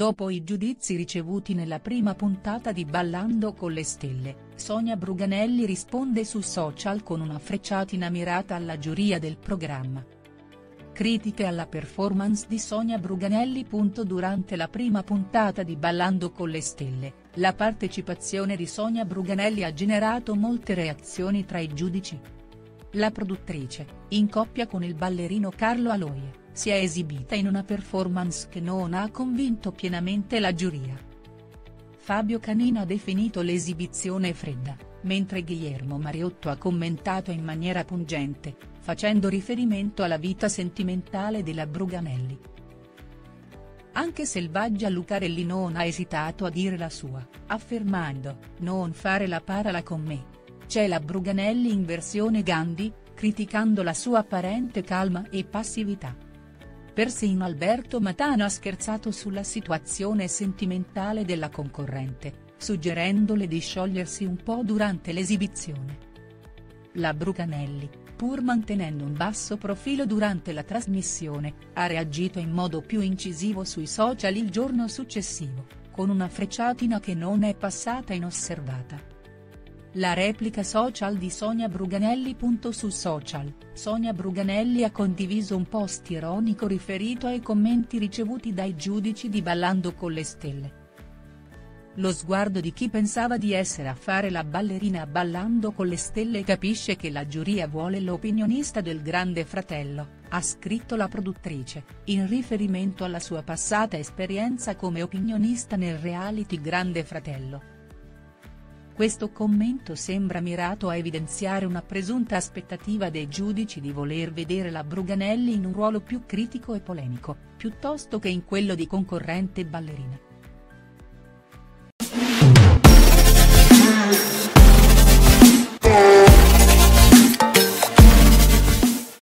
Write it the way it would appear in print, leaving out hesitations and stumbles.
Dopo i giudizi ricevuti nella prima puntata di Ballando con le stelle, Sonia Bruganelli risponde su social con una frecciatina mirata alla giuria del programma. Critiche alla performance di Sonia Bruganelli. Durante la prima puntata di Ballando con le stelle, la partecipazione di Sonia Bruganelli ha generato molte reazioni tra i giudici. La produttrice, in coppia con il ballerino Carlo Aloie, si è esibita in una performance che non ha convinto pienamente la giuria. Fabio Canino ha definito l'esibizione fredda, mentre Guillermo Mariotto ha commentato in maniera pungente, facendo riferimento alla vita sentimentale della Bruganelli. Anche Selvaggia Lucarelli non ha esitato a dire la sua, affermando: "Non fare la parola con me. C'è la Bruganelli in versione Gandhi", criticando la sua apparente calma e passività. Persino Alberto Matano ha scherzato sulla situazione sentimentale della concorrente, suggerendole di sciogliersi un po' durante l'esibizione. La Bruganelli, pur mantenendo un basso profilo durante la trasmissione, ha reagito in modo più incisivo sui social il giorno successivo, con una frecciatina che non è passata inosservata. La replica social di Sonia Bruganelli. Su social, Sonia Bruganelli ha condiviso un post ironico riferito ai commenti ricevuti dai giudici di Ballando con le stelle. Lo sguardo di chi pensava di essere a fare la ballerina a Ballando con le stelle capisce che la giuria vuole l'opinionista del Grande Fratello, ha scritto la produttrice, in riferimento alla sua passata esperienza come opinionista nel reality Grande Fratello. Questo commento sembra mirato a evidenziare una presunta aspettativa dei giudici di voler vedere la Bruganelli in un ruolo più critico e polemico, piuttosto che in quello di concorrente ballerina.